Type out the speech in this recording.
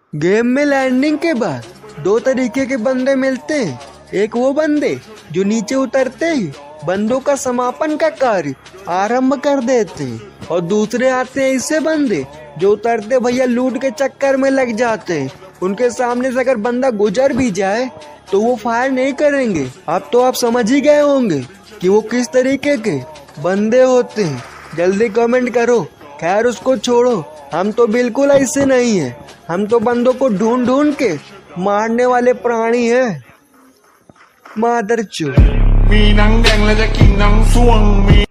Game में landing के बाद दो तरीके के बंदे मिलते हैं। एक वो बंदे जो नीचे उतरते ही बंदों का समापन का कार्य आरंभ कर देते हैं, और दूसरे आते हैं ऐसे बंदे जो उतरते भैया लूट के चक्कर में लग जाते हैं। उनके सामने से अगर बंदा गुजर भी जाए तो वो फायर नहीं करेंगे। अब तो आप समझ ही गए होंगे कि वो किस तरीके के बंदे होते हैं। जल्दी कमेंट करो। खैर उसको छोड़ो, हम तो बिल्कुल ऐसे नहीं है। हम तो बंदों को ढूंढ ढूंढ के मारने वाले प्राणी हैं। मादरचोद। มีหนังแดงและจะกินหนังส้วงมี